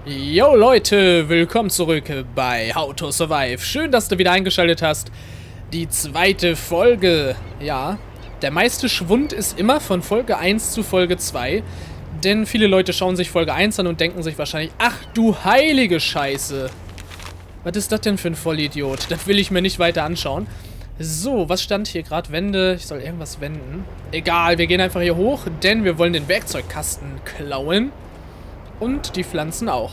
Yo Leute, willkommen zurück bei How to Survive. Schön, dass du wieder eingeschaltet hast. Die zweite Folge. Ja, der meiste Schwund ist immer von Folge 1 zu Folge 2. Denn viele Leute schauen sich Folge 1 an und denken sich wahrscheinlich, ach du heilige Scheiße. Was ist das denn für ein Vollidiot? Das will ich mir nicht weiter anschauen. So, was stand hier gerade? Wände. Ich soll irgendwas wenden. Egal, wir gehen einfach hier hoch, denn wir wollen den Werkzeugkasten klauen. Und die Pflanzen auch.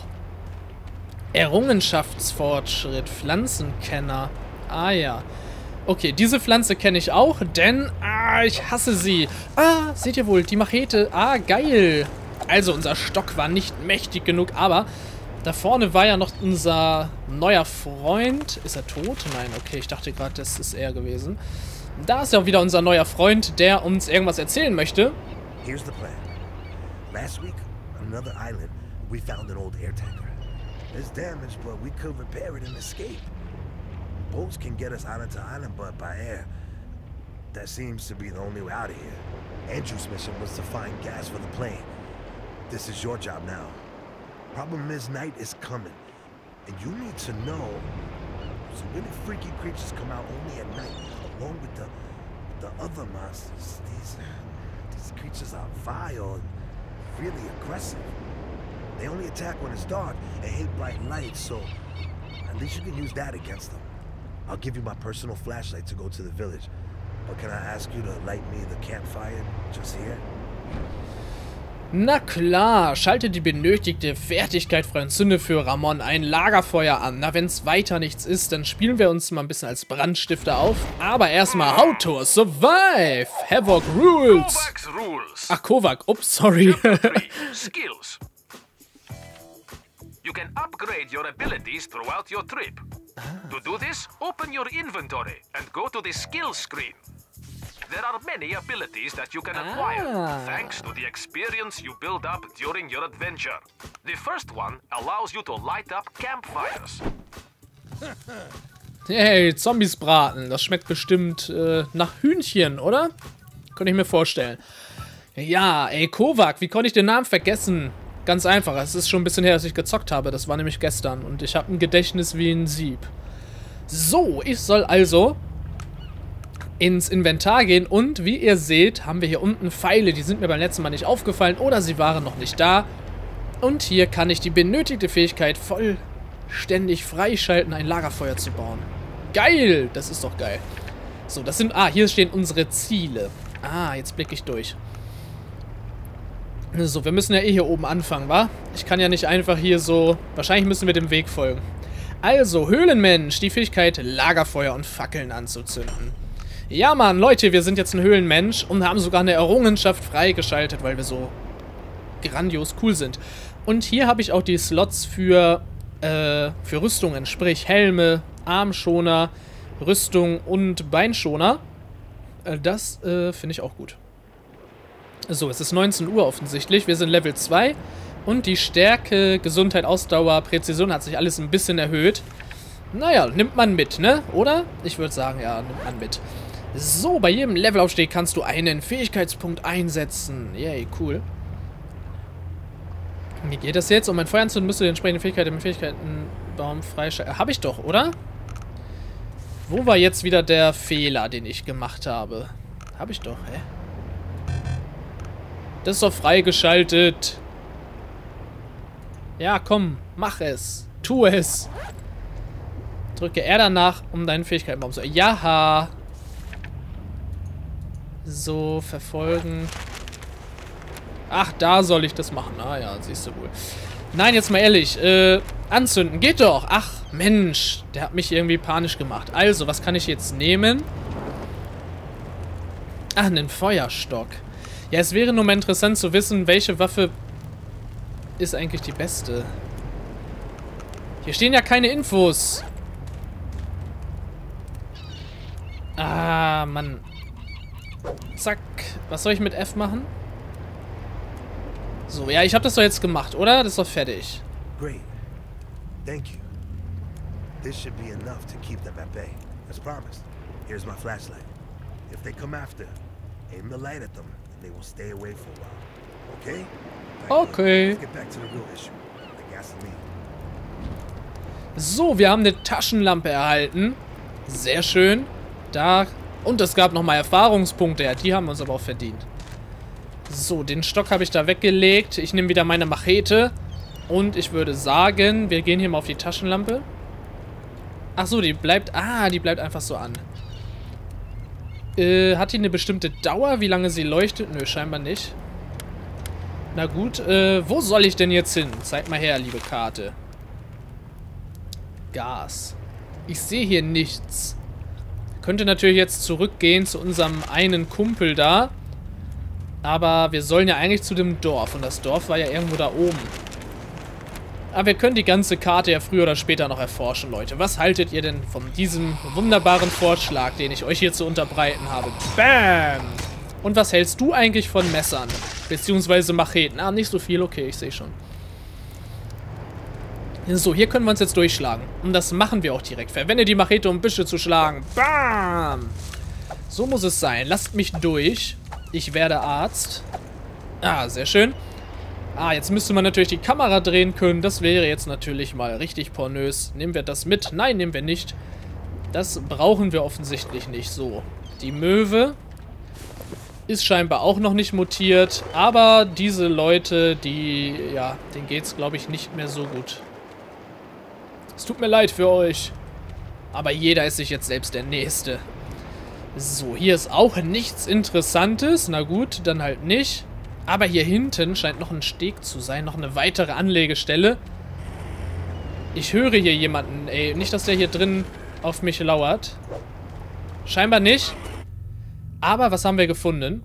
Errungenschaftsfortschritt. Pflanzenkenner. Ah ja. Okay, diese Pflanze kenne ich auch, denn... ich hasse sie. Seht ihr wohl, die Machete. Geil. Also, unser Stock war nicht mächtig genug, aber... Da vorne war ja noch unser neuer Freund. Ist er tot? Nein, okay, ich dachte gerade, das ist er gewesen. Da ist ja auch wieder unser neuer Freund, der uns irgendwas erzählen möchte. Here's the plan. Last week, on another island, we found an old air tanker. It's damaged, but we could repair it and escape. Boats can get us island to island, but by air, that seems to be the only way out of here. Andrew's mission was to find gas for the plane. This is your job now. Problem is, night is coming, and you need to know some really freaky creatures come out only at night, along with the other monsters. These creatures are vile and really aggressive. They only attack when it's dark and hate bright lights, so at least you can use that against them. I'll give you my personal flashlight to go to the village, but can I ask you to light me the campfire just here? Na klar, schalte die benötigte Fertigkeit frei und zünde für Ramon ein Lagerfeuer an. Na, wenn es weiter nichts ist, dann spielen wir uns mal ein bisschen als Brandstifter auf. Aber erstmal How to Survive! Havoc Rules! Kovac's rules. Ach, Kovac, ups, sorry. Chapter 3, skills. You can upgrade your abilities throughout your trip. To do this, open your inventory and go to the skills screen. There are many abilities that you can acquire, thanks to the experience you build up during your adventure. The first one allows you to light up campfires. Hey, Zombies braten. Das schmeckt bestimmt nach Hühnchen, oder? Könnte ich mir vorstellen. Ja, ey, Kovac, wie konnte ich den Namen vergessen? Ganz einfach, es ist schon ein bisschen her, dass ich gezockt habe. Das war nämlich gestern und ich habe ein Gedächtnis wie ein Sieb. So, ich soll also ins Inventar gehen und wie ihr seht, haben wir hier unten Pfeile, die sind mir beim letzten Mal nicht aufgefallen oder sie waren noch nicht da. Und hier kann ich die benötigte Fähigkeit vollständig freischalten, ein Lagerfeuer zu bauen. Geil, das ist doch geil. So, das sind, hier stehen unsere Ziele. Jetzt blicke ich durch. So, wir müssen ja eh hier oben anfangen, wa? Ich kann ja nicht einfach hier so, wahrscheinlich müssen wir dem Weg folgen. Also, Höhlenmensch, die Fähigkeit, Lagerfeuer und Fackeln anzuzünden. Ja, Mann, Leute, wir sind jetzt ein Höhlenmensch und haben sogar eine Errungenschaft freigeschaltet, weil wir so grandios cool sind. Und hier habe ich auch die Slots für Rüstungen, sprich Helme, Armschoner, Rüstung und Beinschoner. Das finde ich auch gut. So, es ist 19 Uhr offensichtlich. Wir sind Level 2 und die Stärke, Gesundheit, Ausdauer, Präzision hat sich alles ein bisschen erhöht. Naja, nimmt man mit, ne? Oder? Ich würde sagen, ja, nimmt man mit. So, bei jedem Levelaufstieg kannst du einen Fähigkeitspunkt einsetzen. Yay, cool. Wie geht das jetzt? Um ein Feuer anzünden, müsst du die entsprechende Fähigkeit im Fähigkeitenbaum freischalten. Habe ich doch, oder? Wo war jetzt wieder der Fehler, den ich gemacht habe? Habe ich doch, hä? Das ist doch freigeschaltet. Ja, komm, mach es. Tu es. Drücke R danach, um deinen Fähigkeitenbaum zu... Jaha. So, verfolgen. Ach, da soll ich das machen. Ja, siehst du wohl. Nein, jetzt mal ehrlich. Anzünden, geht doch. Ach, Mensch. Der hat mich irgendwie panisch gemacht. Also, was kann ich jetzt nehmen? Einen Feuerstock. Ja, es wäre nur mal interessant zu wissen, welche Waffe ist eigentlich die beste. Hier stehen ja keine Infos. Mann. Zack. Was soll ich mit F machen? So, ja, ich habe das doch jetzt gemacht, oder? Das ist doch fertig. Great. Thank you. This should be enough to keep them at bay. As promised. Here's my flashlight. If they come after, aim the light at them and they will stay away for a while. Okay? Okay. Let's get back to the real issue. The gasoline. So, wir haben eine Taschenlampe erhalten. Sehr schön. Da. Und es gab nochmal Erfahrungspunkte. Ja, die haben wir uns aber auch verdient. So, den Stock habe ich da weggelegt. Ich nehme wieder meine Machete. Und ich würde sagen, wir gehen hier mal auf die Taschenlampe. Ach so, die bleibt... Ah, die bleibt einfach so an. Hat die eine bestimmte Dauer, wie lange sie leuchtet? Nö, scheinbar nicht. Na gut, wo soll ich denn jetzt hin? Zeig mal her, liebe Karte. Gas. Ich sehe hier nichts. Könnte natürlich jetzt zurückgehen zu unserem einen Kumpel da. Aber wir sollen ja eigentlich zu dem Dorf. Und das Dorf war ja irgendwo da oben. Aber wir können die ganze Karte ja früher oder später noch erforschen, Leute. Was haltet ihr denn von diesem wunderbaren Vorschlag, den ich euch hier zu unterbreiten habe? Bam! Und was hältst du eigentlich von Messern? Beziehungsweise Macheten? Ah, nicht so viel. Okay, ich sehe schon. So, hier können wir uns jetzt durchschlagen. Und das machen wir auch direkt. Verwende die Machete, um Büsche zu schlagen. Bam! So muss es sein. Lasst mich durch. Ich werde Arzt. Ah, sehr schön. Ah, jetzt müsste man natürlich die Kamera drehen können. Das wäre jetzt natürlich mal richtig pornös. Nehmen wir das mit? Nein, nehmen wir nicht. Das brauchen wir offensichtlich nicht. So, die Möwe ist scheinbar auch noch nicht mutiert. Aber diese Leute, die, ja, denen geht's, glaube ich, nicht mehr so gut. Es tut mir leid für euch. Aber jeder ist sich jetzt selbst der Nächste. So, hier ist auch nichts Interessantes. Na gut, dann halt nicht. Aber hier hinten scheint noch ein Steg zu sein. Noch eine weitere Anlegestelle. Ich höre hier jemanden. Ey, nicht, dass der hier drin auf mich lauert. Scheinbar nicht. Aber was haben wir gefunden?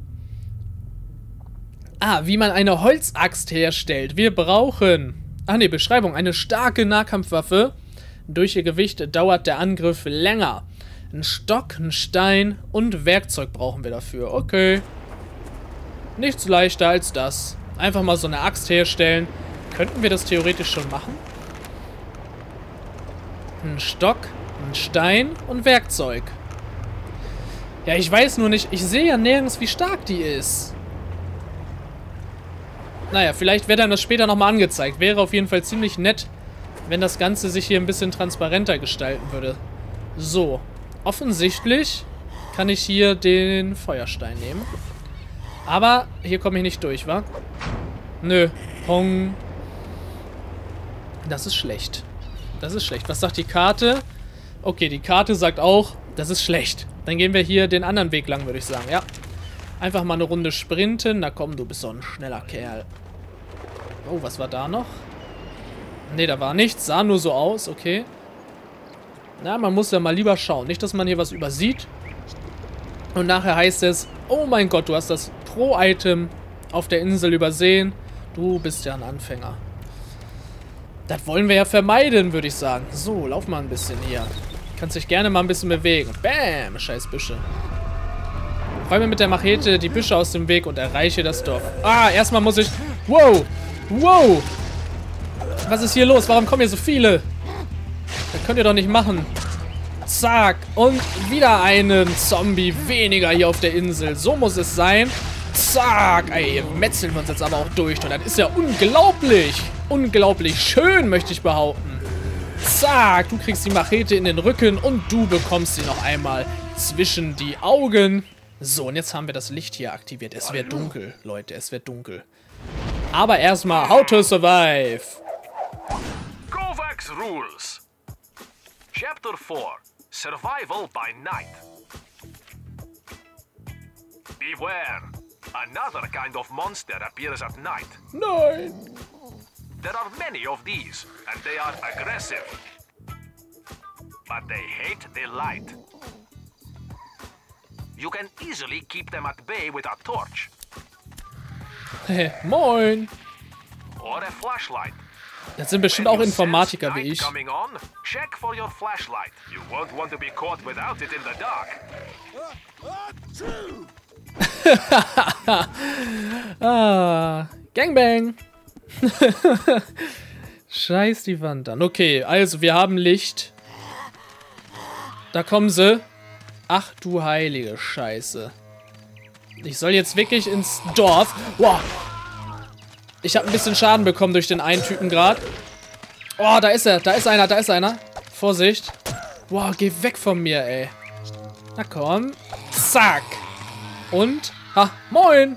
Ah, wie man eine Holzaxt herstellt. Wir brauchen... Ach ne, Beschreibung. Eine starke Nahkampfwaffe. Durch ihr Gewicht dauert der Angriff länger. Ein Stock, ein Stein und Werkzeug brauchen wir dafür. Okay. Nichts leichter als das. Einfach mal so eine Axt herstellen. Könnten wir das theoretisch schon machen? Ein Stock, ein Stein und Werkzeug. Ja, ich weiß nur nicht. Ich sehe ja nirgends, wie stark die ist. Naja, vielleicht wird dann das später nochmal angezeigt. Wäre auf jeden Fall ziemlich nett, wenn das Ganze sich hier ein bisschen transparenter gestalten würde. So. Offensichtlich kann ich hier den Feuerstein nehmen. Aber hier komme ich nicht durch, wa? Nö. Pong. Das ist schlecht. Das ist schlecht. Was sagt die Karte? Okay, die Karte sagt auch, das ist schlecht. Dann gehen wir hier den anderen Weg lang, würde ich sagen, ja. Einfach mal eine Runde sprinten. Na komm, du bist so ein schneller Kerl. Oh, was war da noch? Ne, da war nichts. Sah nur so aus, okay. Na, man muss ja mal lieber schauen. Nicht, dass man hier was übersieht. Und nachher heißt es, oh mein Gott, du hast das Pro-Item auf der Insel übersehen. Du bist ja ein Anfänger. Das wollen wir ja vermeiden, würde ich sagen. So, lauf mal ein bisschen hier. Kannst dich gerne mal ein bisschen bewegen. Bam, scheiß Büsche. Räume mit der Machete die Büsche aus dem Weg und erreiche das Dorf. Ah, erstmal muss ich... Wow, wow. Was ist hier los? Warum kommen hier so viele? Das könnt ihr doch nicht machen. Zack. Und wieder einen Zombie weniger hier auf der Insel. So muss es sein. Zack. Ey, metzeln wir uns jetzt aber auch durch. Und das ist ja unglaublich. Unglaublich schön, möchte ich behaupten. Zack. Du kriegst die Machete in den Rücken und du bekommst sie noch einmal zwischen die Augen. So, und jetzt haben wir das Licht hier aktiviert. Es wird dunkel, Leute. Es wird dunkel. Aber erstmal, how to survive. Kovacs Rules. Chapter 4. Survival by night. Beware. Another kind of monster appears at night. Nein. There are many of these, and they are aggressive. But they hate the light. You can easily keep them at bay with a torch. Moin. Or a flashlight. Das sind bestimmt auch Informatiker wie ich. Check for your flashlight. You won't want to be caught without it in the dark. Ah, Gangbang. Scheiß die Wand an. Okay, also wir haben Licht. Da kommen sie. Ach du heilige Scheiße. Ich soll jetzt wirklich ins Dorf. Wow. Ich habe ein bisschen Schaden bekommen durch den einen Typen gerade. Oh, da ist er. Da ist einer, da ist einer. Vorsicht. Boah, geh weg von mir, ey. Na komm. Zack. Und? Ha, moin.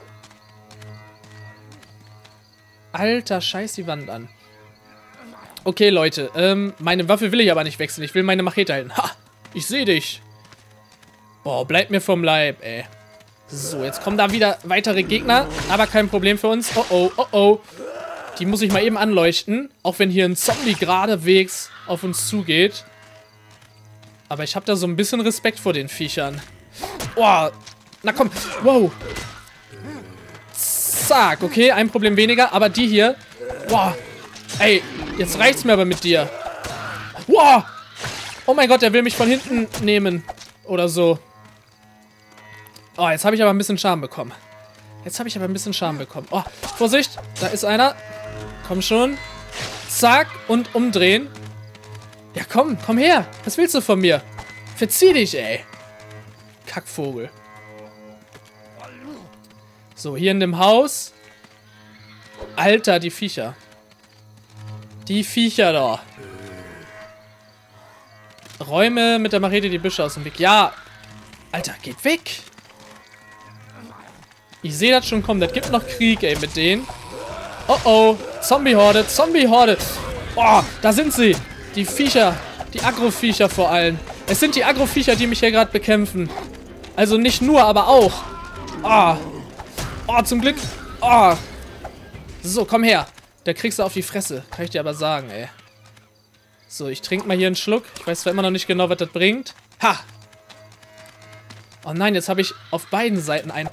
Alter, scheiß die Wand an. Okay, Leute. Meine Waffe will ich aber nicht wechseln. Ich will meine Machete halten. Ha, ich sehe dich. Boah, bleib mir vom Leib, ey. So, jetzt kommen da wieder weitere Gegner. Aber kein Problem für uns. Oh, oh, oh, oh. Die muss ich mal eben anleuchten. Auch wenn hier ein Zombie geradewegs auf uns zugeht. Aber ich habe da so ein bisschen Respekt vor den Viechern. Oh, na komm. Wow. Zack, okay, ein Problem weniger. Aber die hier. Wow. Ey, jetzt reicht's mir aber mit dir. Wow. Oh mein Gott, der will mich von hinten nehmen. Oder so. Oh, jetzt habe ich aber ein bisschen Schaden bekommen. Oh, Vorsicht, da ist einer. Komm schon. Zack, und umdrehen. Ja, komm her. Was willst du von mir? Verzieh dich, ey. Kackvogel. So, hier in dem Haus. Alter, die Viecher. Die Viecher da. Räume mit der Machete die Büsche aus dem Weg. Ja. Alter, geht weg. Ich sehe das schon kommen. Das gibt noch Krieg, ey, mit denen. Oh, oh. Zombie-Horde, Zombie-Horde. Oh, da sind sie. Die Viecher. Die Agro-Viecher vor allem. Es sind die Agro-Viecher, die mich hier gerade bekämpfen. Also nicht nur, aber auch. Oh. Oh, zum Glück. Oh. So, komm her. Da kriegst du auf die Fresse. Kann ich dir aber sagen, ey. So, ich trinke mal hier einen Schluck. Ich weiß zwar immer noch nicht genau, was das bringt. Ha! Oh nein, jetzt habe ich auf beiden Seiten einen.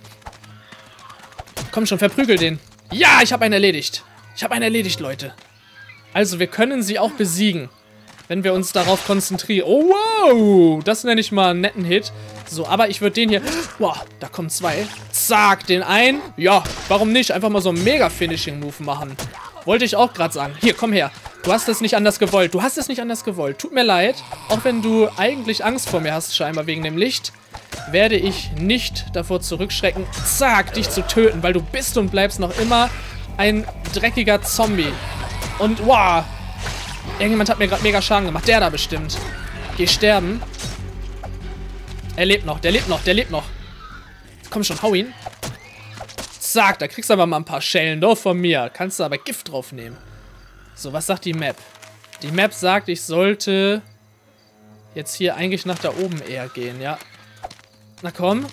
Komm schon, verprügel den. Ja, ich habe einen erledigt. Leute. Also, wir können sie auch besiegen. Wenn wir uns darauf konzentrieren. Oh, wow. Das nenne ich mal einen netten Hit. So, aber ich würde den hier... Wow, da kommen zwei. Zack, den einen. Ja, warum nicht? Einfach mal so einen Mega-Finishing-Move machen. Wollte ich auch gerade sagen. Hier, komm her. Du hast es nicht anders gewollt. Tut mir leid. Auch wenn du eigentlich Angst vor mir hast, scheinbar wegen dem Licht, werde ich nicht davor zurückschrecken, zack, dich zu töten, weil du bist und bleibst noch immer ein dreckiger Zombie. Und, wow. Irgendjemand hat mir gerade mega Schaden gemacht. Der da bestimmt. Geh sterben. Er lebt noch, der lebt noch. Komm schon, hau ihn. Zack, da kriegst du aber mal ein paar Schellen doch von mir. Kannst du aber Gift drauf nehmen. So, was sagt die Map? Die Map sagt, ich sollte jetzt hier eigentlich nach da oben eher gehen, ja. Na komm.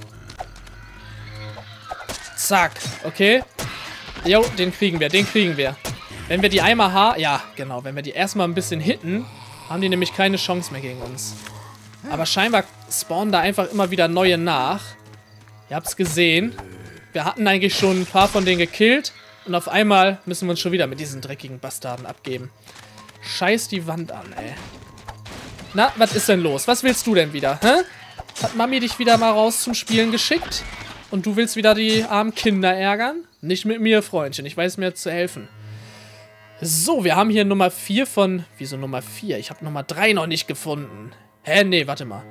Zack, okay. Jo, den kriegen wir. Wenn wir die einmal ja, genau, wenn wir die erstmal ein bisschen hitten, haben die nämlich keine Chance mehr gegen uns. Aber scheinbar spawnen da einfach immer wieder neue nach. Ihr habt's gesehen. Wir hatten eigentlich schon ein paar von denen gekillt. Und auf einmal müssen wir uns schon wieder mit diesen dreckigen Bastarden abgeben. Scheiß die Wand an, ey. Na, was ist denn los? Was willst du denn wieder, hä? Hat Mami dich wieder mal raus zum Spielen geschickt? Und du willst wieder die armen Kinder ärgern? Nicht mit mir, Freundchen. Ich weiß mir zu helfen. So, wir haben hier Nummer 4 von... Wieso Nummer 4? Ich habe Nummer 3 noch nicht gefunden. Hä? Nee, warte mal.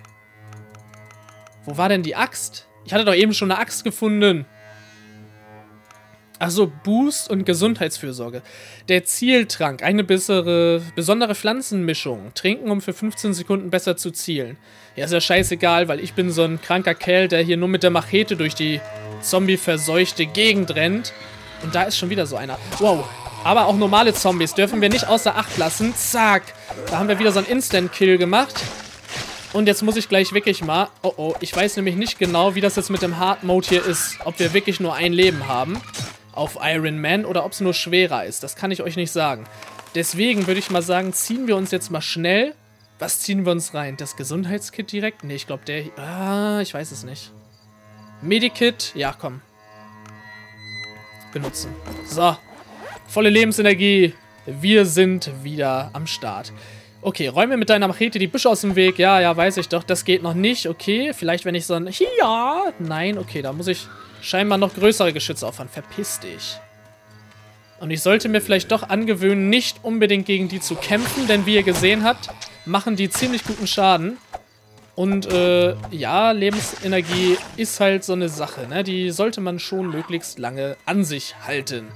Wo war denn die Axt? Ich hatte doch eben schon eine Axt gefunden. Achso, Boost und Gesundheitsfürsorge. Der Zieltrank. Eine besondere Pflanzenmischung. Trinken, um für 15 Sekunden besser zu zielen. Ja, ist ja scheißegal, weil ich bin so ein kranker Kerl, der hier nur mit der Machete durch die zombie-verseuchte Gegend rennt. Und da ist schon wieder so einer. Wow. Aber auch normale Zombies dürfen wir nicht außer Acht lassen. Zack. Da haben wir wieder so einen Instant-Kill gemacht. Und jetzt muss ich gleich wirklich mal... Oh, oh. Ich weiß nämlich nicht genau, wie das jetzt mit dem Hard-Mode hier ist. Ob wir wirklich nur ein Leben haben auf Iron Man oder ob es nur schwerer ist. Das kann ich euch nicht sagen. Deswegen würde ich mal sagen, ziehen wir uns jetzt mal schnell... Was ziehen wir uns rein? Das Gesundheitskit direkt? Ne, ich glaube der... Ah, ich weiß es nicht. Medikit? Ja, komm. Benutzen. So. Volle Lebensenergie. Wir sind wieder am Start. Okay, räume mit deiner Machete die Büsche aus dem Weg. Ja, ja, weiß ich doch. Das geht noch nicht. Okay, vielleicht wenn ich so ein... Ja. Nein, okay, da muss ich scheinbar noch größere Geschütze auffahren. Verpiss dich. Und ich sollte mir vielleicht doch angewöhnen, nicht unbedingt gegen die zu kämpfen. Denn wie ihr gesehen habt, machen die ziemlich guten Schaden. Und, ja, Lebensenergie ist halt so eine Sache, ne? Die sollte man schon möglichst lange an sich halten.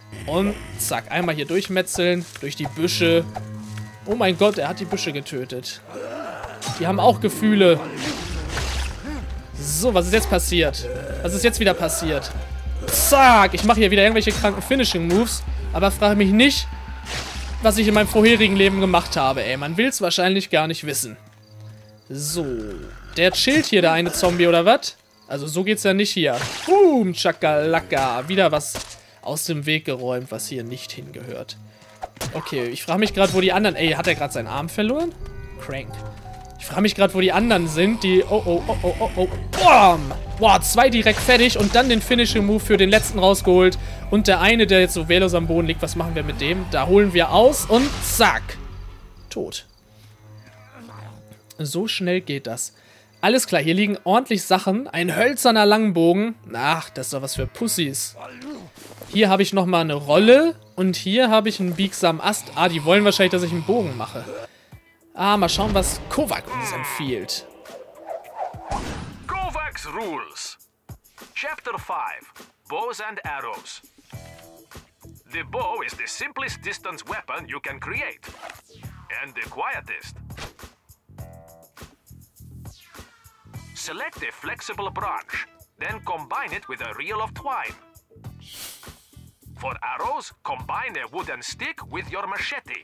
Und zack, einmal hier durchmetzeln, durch die Büsche. Oh mein Gott, er hat die Büsche getötet. Die haben auch Gefühle. So, was ist jetzt passiert? Was ist jetzt wieder passiert? Zack, ich mache hier wieder irgendwelche kranken Finishing-Moves. Aber frage mich nicht, was ich in meinem vorherigen Leben gemacht habe, ey. Man will es wahrscheinlich gar nicht wissen. So, der chillt hier, der eine Zombie, oder was? Also so geht's ja nicht hier. Boom, Chakalaka. Wieder was aus dem Weg geräumt, was hier nicht hingehört. Okay, ich frage mich gerade, wo die anderen... Ey, hat er gerade seinen Arm verloren? Crank. Ich frage mich gerade, wo die anderen sind, die... Oh. Bam! Boah, 2 direkt fertig und dann den Finishing Move für den letzten rausgeholt. Und der eine, der jetzt so wehrlos am Boden liegt, was machen wir mit dem? Da holen wir aus und zack. Tot. So schnell geht das. Alles klar, hier liegen ordentlich Sachen. Ein hölzerner Langbogen. Ach, das ist doch was für Pussys. Hier habe ich nochmal eine Rolle. Und hier habe ich einen biegsamen Ast. Ah, die wollen wahrscheinlich, dass ich einen Bogen mache. Ah, mal schauen, was Kovac uns empfiehlt. Kovac's Rules. Chapter 5. Bows and Arrows. The bow is the simplest distance weapon you can create. And the quietest. Select a flexible branch, then combine it with a reel of twine. For arrows, combine a wooden stick with your machete.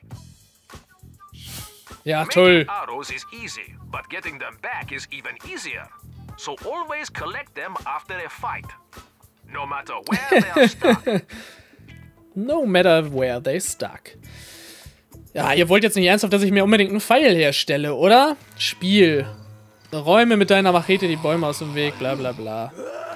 Ja, toll. Making arrows is easy, but getting them back is even easier. So always collect them after a fight. No matter where they are stuck. No matter where they stuck. Ja, ihr wollt jetzt nicht ernsthaft, dass ich mir unbedingt einen Pfeil herstelle, oder? Spiel. Räume mit deiner Machete die Bäume aus dem Weg, bla bla bla.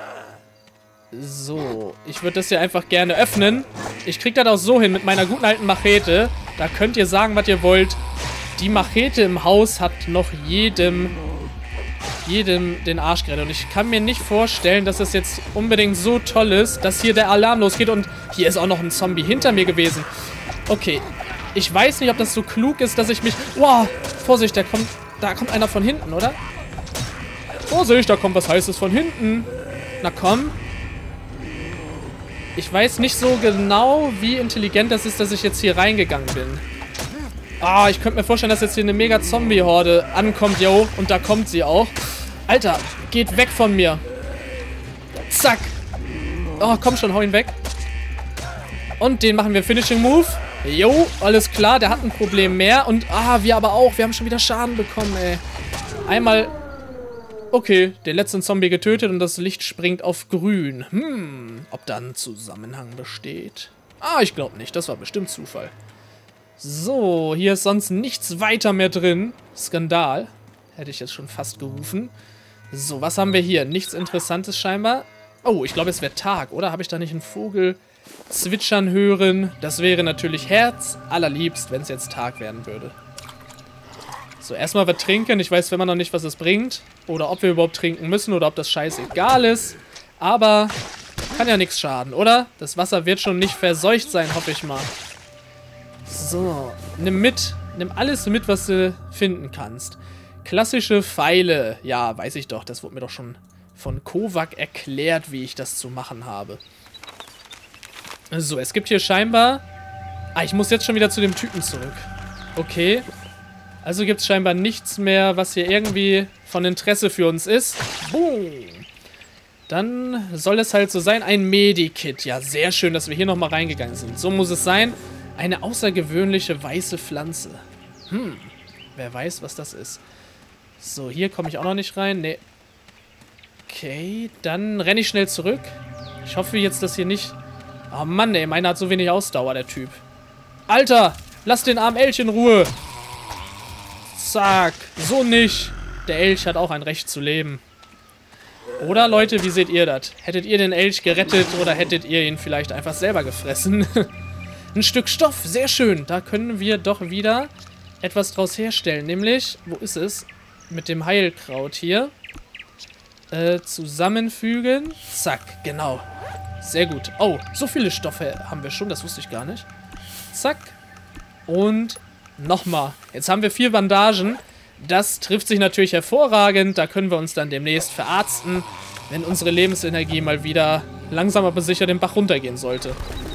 So, ich würde das hier einfach gerne öffnen. Ich krieg das auch so hin mit meiner guten alten Machete. Da könnt ihr sagen, was ihr wollt. Die Machete im Haus hat noch jedem den Arsch gerettet. Und ich kann mir nicht vorstellen, dass es jetzt unbedingt so toll ist, dass hier der Alarm losgeht. Und hier ist auch noch ein Zombie hinter mir gewesen. Okay, ich weiß nicht, ob das so klug ist, dass ich mich... Wow, Vorsicht, da kommt einer von hinten, oder? Vorsicht, da kommt was Heißes von hinten. Na komm. Ich weiß nicht so genau, wie intelligent das ist, dass ich jetzt hier reingegangen bin. Ah, ich könnte mir vorstellen, dass jetzt hier eine mega Zombie-Horde ankommt, yo. Und da kommt sie auch. Alter, geht weg von mir. Zack. Oh, komm schon, hau ihn weg. Und den machen wir Finishing Move. Jo, alles klar, der hat ein Problem mehr. Und, wir aber auch. Wir haben schon wieder Schaden bekommen, ey. Einmal... Okay, den letzten Zombie getötet und das Licht springt auf grün. Ob da ein Zusammenhang besteht? Ah, ich glaube nicht. Das war bestimmt Zufall. So, hier ist sonst nichts weiter mehr drin. Skandal. Hätte ich jetzt schon fast gerufen. So, was haben wir hier? Nichts Interessantes scheinbar. Oh, ich glaube, es wäre Tag, oder? Habe ich da nicht einen Vogel zwitschern hören? Das wäre natürlich herzallerliebst, wenn es jetzt Tag werden würde. So, erstmal was trinken. Ich weiß immer noch nicht, was es bringt. Oder ob wir überhaupt trinken müssen oder ob das scheißegal ist. Aber kann ja nichts schaden, oder? Das Wasser wird schon nicht verseucht sein, hoffe ich mal. So, nimm mit. Nimm alles mit, was du finden kannst. Klassische Pfeile. Ja, weiß ich doch. Das wurde mir doch schon von Kovac erklärt, wie ich das zu machen habe. So, es gibt hier scheinbar... ich muss jetzt schon wieder zu dem Typen zurück. Okay. Also gibt es scheinbar nichts mehr, was hier irgendwie von Interesse für uns ist. Boom. Dann soll es halt so sein. Ein Medikit. Ja, sehr schön, dass wir hier nochmal reingegangen sind. So muss es sein. Eine außergewöhnliche weiße Pflanze. Wer weiß, was das ist. So, hier komme ich auch noch nicht rein. Nee. Okay, dann renne ich schnell zurück. Ich hoffe jetzt, dass hier nicht... Oh Mann, ey, meiner hat so wenig Ausdauer, der Typ. Alter, lass den armen Elch in Ruhe. Zack, so nicht. Der Elch hat auch ein Recht zu leben. Oder, Leute, wie seht ihr das? Hättet ihr den Elch gerettet oder hättet ihr ihn vielleicht einfach selber gefressen? Ein Stück Stoff, sehr schön. Da können wir doch wieder etwas draus herstellen. Nämlich, wo ist es? Mit dem Heilkraut hier. Zusammenfügen. Zack, genau. Sehr gut. Oh, so viele Stoffe haben wir schon. Das wusste ich gar nicht. Zack. Und nochmal. Jetzt haben wir 4 Bandagen. Das trifft sich natürlich hervorragend. Da können wir uns dann demnächst verarzten, wenn unsere Lebensenergie mal wieder langsam aber sicher den Bach runtergehen sollte.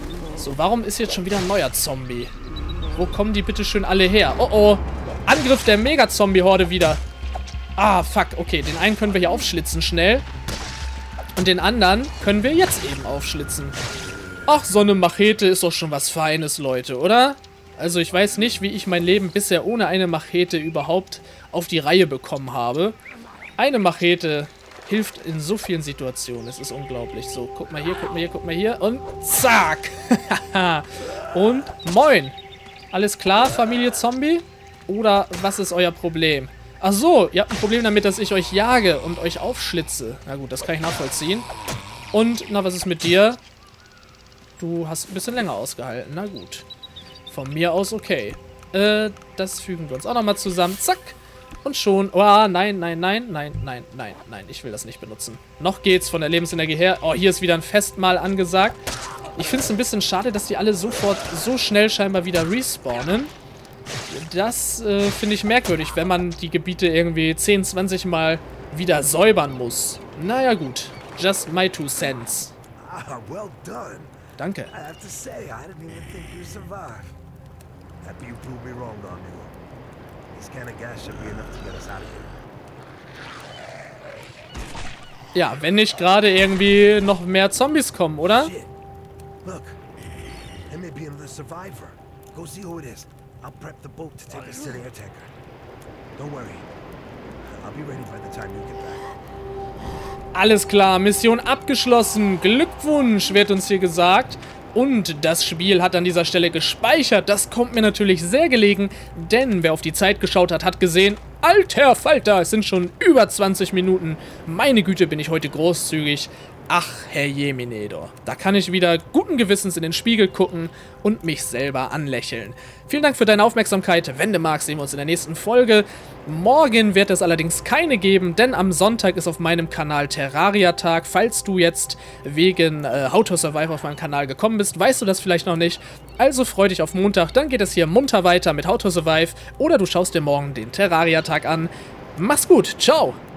So, warum ist jetzt schon wieder ein neuer Zombie? Wo kommen die bitte schön alle her? Oh, oh. Angriff der Mega-Zombie-Horde wieder. Ah, fuck. Okay, den einen können wir hier aufschlitzen schnell. Und den anderen können wir jetzt eben aufschlitzen. Ach, so eine Machete ist doch schon was Feines, Leute, oder? Also ich weiß nicht, wie ich mein Leben bisher ohne eine Machete überhaupt auf die Reihe bekommen habe. Eine Machete hilft in so vielen Situationen. Es ist unglaublich. So, guck mal hier, guck mal hier, guck mal hier. Und zack. Und moin. Alles klar, Familie Zombie? Oder was ist euer Problem? Ach so, ihr habt ein Problem damit, dass ich euch jage und euch aufschlitze. Na gut, das kann ich nachvollziehen. Und, na, was ist mit dir? Du hast ein bisschen länger ausgehalten. Na gut. Von mir aus okay. Das fügen wir uns auch nochmal zusammen. Zack. Und schon. Oh, nein, nein, nein, nein, nein, nein, nein. Ich will das nicht benutzen. Noch geht's von der Lebensenergie her. Oh, hier ist wieder ein Festmahl angesagt. Ich finde es ein bisschen schade, dass die alle sofort so schnell scheinbar wieder respawnen. Das finde ich merkwürdig, wenn man die Gebiete irgendwie 10, 20 Mal wieder säubern muss. Naja gut. Just my 2 cents. Ah, well done. Danke. I have to say, I didn't even think you'd survive. Happy you proved me wrong, amigo. This can of gas should be enough to get us out of here. Ja, wenn nicht gerade irgendwie noch mehr Zombies kommen, oder? Shit. Look, there may be another survivor. Go see who it is. I'll prep the boat to take us to the air tanker. Don't worry. I'll be ready by the time you get back. Alles klar, Mission abgeschlossen. Glückwunsch, wird uns hier gesagt. Und das Spiel hat an dieser Stelle gespeichert. Das kommt mir natürlich sehr gelegen, denn wer auf die Zeit geschaut hat, hat gesehen, alter Falter, es sind schon über 20 Minuten. Meine Güte, bin ich heute großzügig. Ach, Herr Jeminedo, da kann ich wieder guten Gewissens in den Spiegel gucken und mich selber anlächeln. Vielen Dank für deine Aufmerksamkeit. Wenn du magst, sehen wir uns in der nächsten Folge. Morgen wird es allerdings keine geben, denn am Sonntag ist auf meinem Kanal Terraria-Tag. Falls du jetzt wegen How to Survive auf meinen Kanal gekommen bist, weißt du das vielleicht noch nicht. Also freu dich auf Montag, dann geht es hier munter weiter mit How to Survive oder du schaust dir morgen den Terraria-Tag an. Mach's gut, ciao!